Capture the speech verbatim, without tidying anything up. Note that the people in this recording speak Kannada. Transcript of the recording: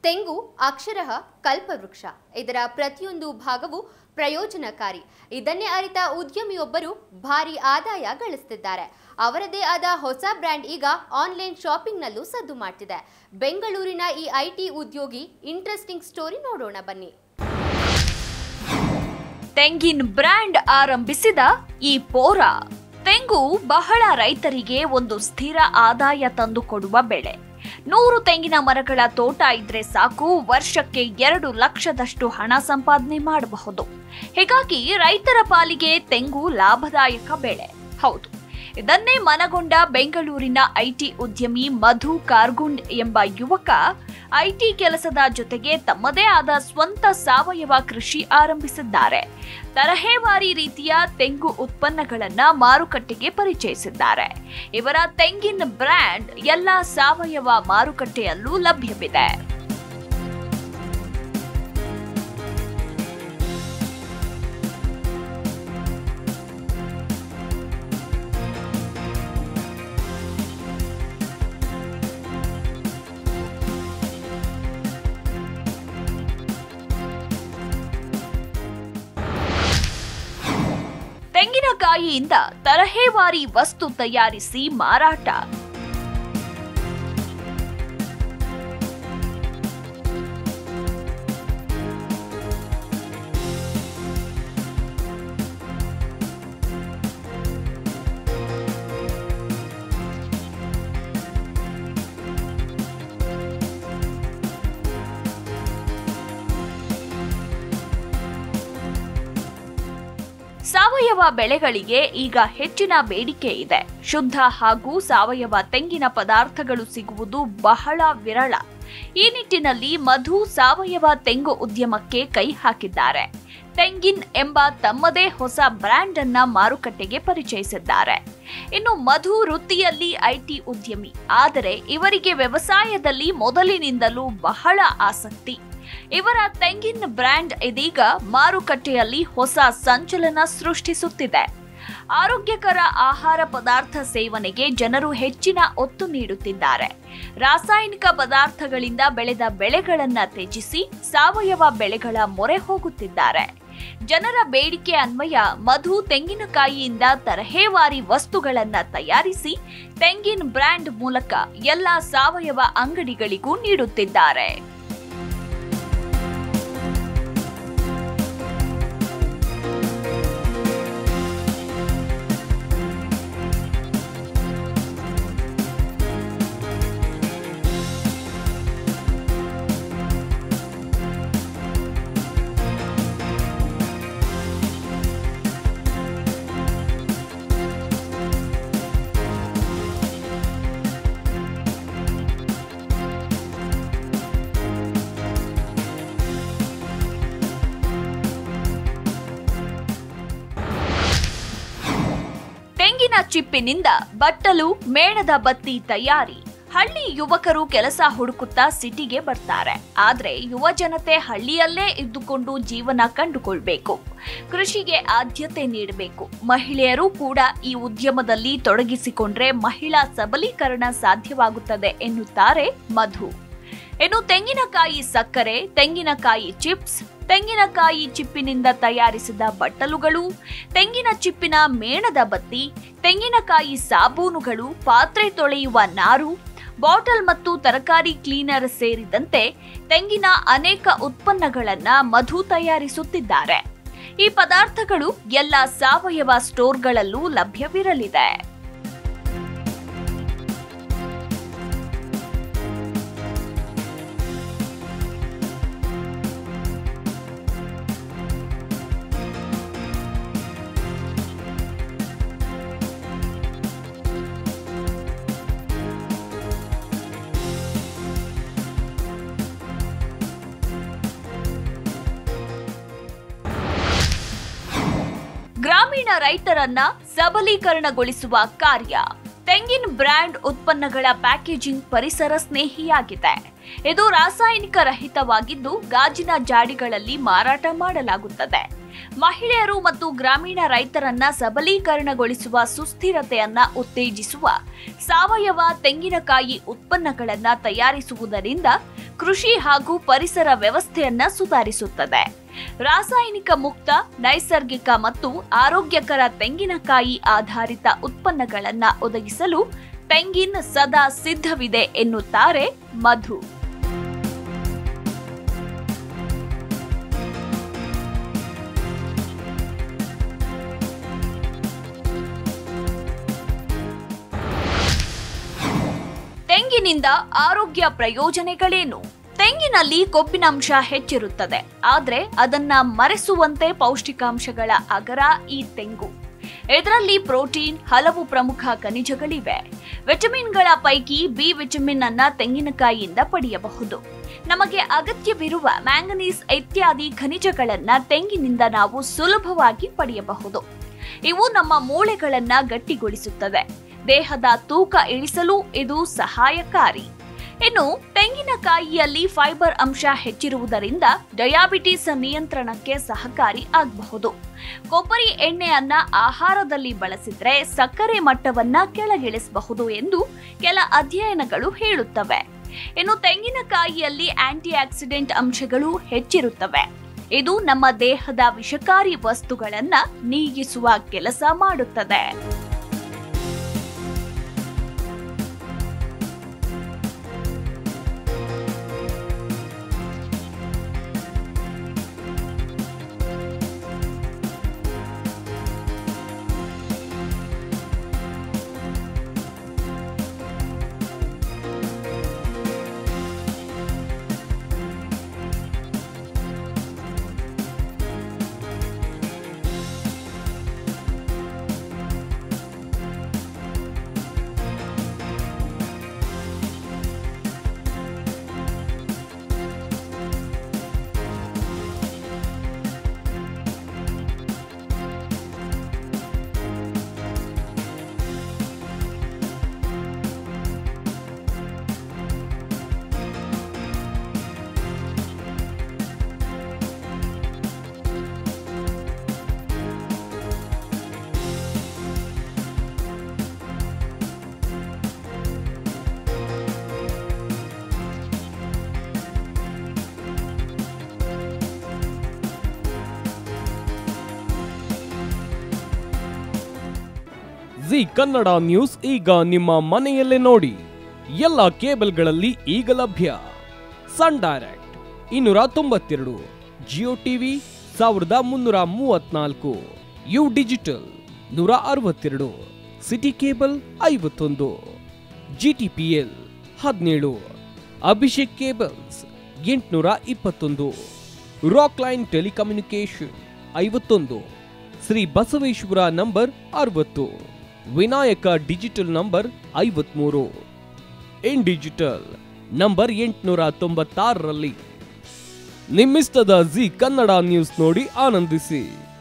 ತೆಂಗು ಅಕ್ಷರಃ ಕಲ್ಪವೃಕ್ಷ. ಇದರ ಪ್ರತಿಯೊಂದು ಭಾಗವು ಪ್ರಯೋಜನಕಾರಿ. ಇದನ್ನೇ ಅರಿತ ಉದ್ಯಮಿಯೊಬ್ಬರು ಭಾರಿ ಆದಾಯ ಗಳಿಸುತ್ತಿದ್ದಾರೆ. ಅವರದೇ ಆದ ಹೊಸ ಬ್ರ್ಯಾಂಡ್ ಈಗ ಆನ್ಲೈನ್ ಶಾಪಿಂಗ್ನಲ್ಲೂ ಸದ್ದು ಮಾಡ್ತಿದೆ. ಬೆಂಗಳೂರಿನ ಈ ಐಟಿ ಉದ್ಯೋಗಿ ಇಂಟ್ರೆಸ್ಟಿಂಗ್ ಸ್ಟೋರಿ ನೋಡೋಣ ಬನ್ನಿ. ತೆಂಗಿನ ಬ್ರ್ಯಾಂಡ್ ಆರಂಭಿಸಿದ ಈ ಪೋರ. ತೆಂಗು ಬಹಳ ರೈತರಿಗೆ ಒಂದು ಸ್ಥಿರ ಆದಾಯ ತಂದುಕೊಡುವ ಬೆಳೆ. ನೂರು ತೆಂಗಿನ ಮರಗಳ ತೋಟ ಇದ್ರೆ ಸಾಕು, ವರ್ಷಕ್ಕೆ ಎರಡು ಲಕ್ಷದಷ್ಟು ಹಣ ಸಂಪಾದನೆ ಮಾಡಬಹುದು. ಹೀಗಾಗಿ ರೈತರ ಪಾಲಿಗೆ ತೆಂಗು ಲಾಭದಾಯಕ ಬೆಳೆ. ಹೌದು, ಇದನ್ನೇ ಮನಗೊಂಡ ಬೆಂಗಳೂರಿನ ಐಟಿ ಉದ್ಯಮಿ ಮಧು ಕಾರ್ಗುಂಡ್ ಎಂಬ ಯುವಕ ಐಟಿ ಕೆಲಸದ ಜೊತೆಗೆ ತಮ್ಮದೇ ಆದ ಸ್ವಂತ ಸಾವಯವ ಕೃಷಿ ಆರಂಭಿಸಿದ್ದಾರೆ. ತರಹೇವಾರಿ ರೀತಿಯ ತೆಂಗು ಉತ್ಪನ್ನಗಳನ್ನ ಮಾರುಕಟ್ಟೆಗೆ ಪರಿಚಯಿಸಿದ್ದಾರೆ. ಇವರ ತೆಂಗಿನ ಬ್ರ್ಯಾಂಡ್ ಎಲ್ಲ ಸಾವಯವ ಮಾರುಕಟ್ಟೆಯಲ್ಲೂ ಲಭ್ಯವಿದೆ. ತೆಂಗಿನಕಾಯಿಯಿಂದ ತರಹೇವಾರಿ ವಸ್ತು ತಯಾರಿಸಿ ಮಾರಾಟ. ಸಾವಯವ ಬೆಳೆಗಳಿಗೆ ಈಗ ಹೆಚ್ಚಿನ ಬೇಡಿಕೆ ಇದೆ. ಶುದ್ಧ ಹಾಗೂ ಸಾವಯವ ತೆಂಗಿನ ಪದಾರ್ಥಗಳು ಸಿಗುವುದು ಬಹಳ ವಿರಳ. ಈ ನಿಟ್ಟಿನಲ್ಲಿ ಮಧು ಸಾವಯವ ತೆಂಗು ಉದ್ಯಮಕ್ಕೆ ಕೈ ಹಾಕಿದ್ದಾರೆ. ತೆಂಗಿನ್ ಎಂಬ ತಮ್ಮದೇ ಹೊಸ ಬ್ರ್ಯಾಂಡ್ ಅನ್ನ ಮಾರುಕಟ್ಟೆಗೆ ಪರಿಚಯಿಸಿದ್ದಾರೆ. ಇನ್ನು ಮಧು ವೃತ್ತಿಯಲ್ಲಿ ಐಟಿ ಉದ್ಯಮಿ, ಆದರೆ ಇವರಿಗೆ ವ್ಯವಸಾಯದಲ್ಲಿ ಮೊದಲಿನಿಂದಲೂ ಬಹಳ ಆಸಕ್ತಿ. ಇವರ ತೆಂಗಿನ ಬ್ರ್ಯಾಂಡ್ ಇದೀಗ ಮಾರುಕಟ್ಟೆಯಲ್ಲಿ ಹೊಸ ಸಂಚಲನ ಸೃಷ್ಟಿಸುತ್ತಿದೆ. ಆರೋಗ್ಯಕರ ಆಹಾರ ಪದಾರ್ಥ ಸೇವನೆಗೆ ಜನರು ಹೆಚ್ಚಿನ ಒತ್ತು ನೀಡುತ್ತಿದ್ದಾರೆ. ರಾಸಾಯನಿಕ ಪದಾರ್ಥಗಳಿಂದ ಬೆಳೆದ ಬೆಳೆಗಳನ್ನ ತ್ಯಜಿಸಿ ಸಾವಯವ ಬೆಳೆಗಳ ಮೊರೆ ಹೋಗುತ್ತಿದ್ದಾರೆ. ಜನರ ಬೇಡಿಕೆ ಅನ್ವಯ ಮಧು ತೆಂಗಿನಕಾಯಿಯಿಂದ ತರಹೇವಾರಿ ವಸ್ತುಗಳನ್ನ ತಯಾರಿಸಿ ತೆಂಗಿನ ಬ್ರ್ಯಾಂಡ್ ಮೂಲಕ ಎಲ್ಲ ಸಾವಯವ ಅಂಗಡಿಗಳಿಗೂ ನೀಡುತ್ತಿದ್ದಾರೆ. ತೆಂಗಿನ ಚಿಪ್ಪಿನಿಂದ ಬಟ್ಟಲು, ಮೇಣದ ಬತ್ತಿ ತಯಾರಿ. ಹಳ್ಳಿ ಯುವಕರು ಕೆಲಸ ಹುಡುಕುತ್ತಾ ಸಿಟಿಗೆ ಬರ್ತಾರೆ. ಆದ್ರೆ ಯುವ ಜನತೆ ಹಳ್ಳಿಯಲ್ಲೇ ಇದ್ದುಕೊಂಡು ಜೀವನ ಕಂಡುಕೊಳ್ಬೇಕು. ಕೃಷಿಗೆ ಆದ್ಯತೆ ನೀಡಬೇಕು. ಮಹಿಳೆಯರು ಕೂಡ ಈ ಉದ್ಯಮದಲ್ಲಿ ತೊಡಗಿಸಿಕೊಂಡ್ರೆ ಮಹಿಳಾ ಸಬಲೀಕರಣ ಸಾಧ್ಯವಾಗುತ್ತದೆ ಎನ್ನುತ್ತಾರೆ ಮಧು. ಇನ್ನು ತೆಂಗಿನಕಾಯಿ ಸಕ್ಕರೆ, ತೆಂಗಿನಕಾಯಿ ಚಿಪ್ಸ್, ತೆಂಗಿನಕಾಯಿ ಚಿಪ್ಪಿನಿಂದ ತಯಾರಿಸಿದ ಬಟ್ಟಲುಗಳು, ತೆಂಗಿನ ಚಿಪ್ಪಿನ ಮೇಣದ ಬತ್ತಿ, ತೆಂಗಿನಕಾಯಿ ಸಾಬೂನುಗಳು, ಪಾತ್ರೆ ತೊಳೆಯುವ ನಾರು, ಬಾಟಲ್ ಮತ್ತು ತರಕಾರಿ ಕ್ಲೀನರ್ ಸೇರಿದಂತೆ ತೆಂಗಿನ ಅನೇಕ ಉತ್ಪನ್ನಗಳನ್ನ ಮಧು ತಯಾರಿಸುತ್ತಿದ್ದಾರೆ. ಈ ಪದಾರ್ಥಗಳು ಎಲ್ಲ ಸಾವಯವ ಸ್ಟೋರ್ಗಳಲ್ಲೂ ಲಭ್ಯವಿರಲಿದೆ. ಗ್ರಾಮೀಣ ರೈತರನ್ನ ಸಬಲೀಕರಣಗೊಳಿಸುವ ಕಾರ್ಯ. ತೆಂಗಿನ ಬ್ರ್ಯಾಂಡ್ ಉತ್ಪನ್ನಗಳ ಪ್ಯಾಕೇಜಿಂಗ್ ಪರಿಸರ ಸ್ನೇಹಿಯಾಗಿದೆ. ಇದು ರಾಸಾಯನಿಕ ರಹಿತವಾಗಿದ್ದು ಗಾಜಿನ ಜಾಡಿಗಳಲ್ಲಿ ಮಾರಾಟ ಮಾಡಲಾಗುತ್ತದೆ. ಮಹಿಳೆಯರು ಮತ್ತು ಗ್ರಾಮೀಣ ರೈತರನ್ನ ಸಬಲೀಕರಣಗೊಳಿಸುವ ಸುಸ್ಥಿರತೆಯನ್ನ ಉತ್ತೇಜಿಸುವ ಸಾವಯವ ತೆಂಗಿನಕಾಯಿ ಉತ್ಪನ್ನಗಳನ್ನು ತಯಾರಿಸುವುದರಿಂದ ಕೃಷಿ ಹಾಗೂ ಪರಿಸರ ವ್ಯವಸ್ಥೆಯನ್ನ ಸುಧಾರಿಸುತ್ತದೆ. ರಾಸಾಯನಿಕ ಮುಕ್ತ, ನೈಸರ್ಗಿಕ ಮತ್ತು ಆರೋಗ್ಯಕರ ತೆಂಗಿನಕಾಯಿ ಆಧಾರಿತ ಉತ್ಪನ್ನಗಳನ್ನ ಒದಗಿಸಲು ಪೆಂಗಿನ್ ಸದಾ ಸಿದ್ಧವಿದೆ ಎನ್ನುತ್ತಾರೆ ಮಧು. ತೆಂಗಿನಿಂದ ಆರೋಗ್ಯ ಪ್ರಯೋಜನಗಳೇನು? ತೆಂಗಿನಲ್ಲಿ ಕೊಬ್ಬಿನಾಂಶ ಹೆಚ್ಚಿರುತ್ತದೆ, ಆದರೆ ಅದನ್ನ ಮರೆಸುವಂತೆ ಪೌಷ್ಟಿಕಾಂಶಗಳ ಅಗರ ಈ ತೆಂಗು. ಇದರಲ್ಲಿ ಪ್ರೋಟೀನ್, ಹಲವು ಪ್ರಮುಖ ಖನಿಜಗಳಿವೆ. ವಿಟಮಿನ್ಗಳ ಪೈಕಿ ಬಿ ವಿಟಮಿನ್ ಅನ್ನ ತೆಂಗಿನಕಾಯಿಯಿಂದ ಪಡೆಯಬಹುದು. ನಮಗೆ ಅಗತ್ಯವಿರುವ ಮ್ಯಾಂಗನೀಸ್ ಇತ್ಯಾದಿ ಖನಿಜಗಳನ್ನ ತೆಂಗಿನಿಂದ ನಾವು ಸುಲಭವಾಗಿ ಪಡೆಯಬಹುದು. ಇವು ನಮ್ಮ ಮೂಳೆಗಳನ್ನ ಗಟ್ಟಿಗೊಳಿಸುತ್ತದೆ. ದೇಹದ ತೂಕ ಇಳಿಸಲು ಇದು ಸಹಾಯಕಾರಿ. ಇನ್ನು ತೆಂಗಿನಕಾಯಿಯಲ್ಲಿ ಫೈಬರ್ ಅಂಶ ಹೆಚ್ಚಿರುವುದರಿಂದ ಡಯಾಬಿಟಿಸ್ ನಿಯಂತ್ರಣಕ್ಕೆ ಸಹಕಾರಿ ಆಗಬಹುದು. ಕೊಬ್ಬರಿ ಎಣ್ಣೆಯನ್ನ ಆಹಾರದಲ್ಲಿ ಬಳಸಿದ್ರೆ ಸಕ್ಕರೆ ಮಟ್ಟವನ್ನ ಕೆಳಗಿಳಿಸಬಹುದು ಎಂದು ಕೆಲ ಅಧ್ಯಯನಗಳು ಹೇಳುತ್ತವೆ. ಇನ್ನು ತೆಂಗಿನಕಾಯಿಯಲ್ಲಿ ಆಂಟಿ ಆಕ್ಸಿಡೆಂಟ್ ಅಂಶಗಳು ಹೆಚ್ಚಿರುತ್ತವೆ. ಇದು ನಮ್ಮ ದೇಹದ ವಿಷಕಾರಿ ವಸ್ತುಗಳನ್ನ ನೀಗಿಸುವ ಕೆಲಸ ಮಾಡುತ್ತದೆ. ಜಿ ಕನ್ನಡ ನ್ಯೂಸ್ ಈಗ ನಿಮ್ಮ ಮನೆಯಲ್ಲೇ ನೋಡಿ. ಎಲ್ಲ ಕೇಬಲ್ಗಳಲ್ಲಿ ಈಗ ಲಭ್ಯ. ಸನ್ ಡೈರೆಕ್ಟ್ ಇನ್ನೂರ ತೊಂಬತ್ತೆರಡು, ಜಿಯೋ ಟಿವಿ ಸಾವಿರದ ಮುನ್ನೂರ ಮೂವತ್ನಾಲ್ಕು, ಯು ಡಿಜಿಟಲ್ ನೂರ ಅರವತ್ತೆರಡು, ಸಿಟಿ ಕೇಬಲ್ ಐವತ್ತೊಂದು, ಜಿಟಿಪಿಎಲ್ ಹದಿನೇಳು, ಅಭಿಷೇಕ್ ಕೇಬಲ್ಸ್ ಎಂಟುನೂರ ಇಪ್ಪತ್ತೊಂದು, ರಾಕ್ ಲೈನ್ ಟೆಲಿಕಮ್ಯುನಿಕೇಶನ್ ಐವತ್ತೊಂದು, ಶ್ರೀ ಬಸವೇಶ್ವರ ನಂಬರ್ ಅರವತ್ತು, ವಿನಾಯಕ ಡಿಜಿಟಲ್ ನಂಬರ್ ಐವತ್ಮೂರು, ಇನ್ ಡಿಜಿಟಲ್ ನಂಬರ್ ಎಂಟುನೂರ ತೊಂಬತ್ತಾರರಲ್ಲಿ. ನಿಮ್ಮಿಸ್ತದ ಜಿ ಕನ್ನಡ ನ್ಯೂಸ್ ನೋಡಿ ಆನಂದಿಸಿ.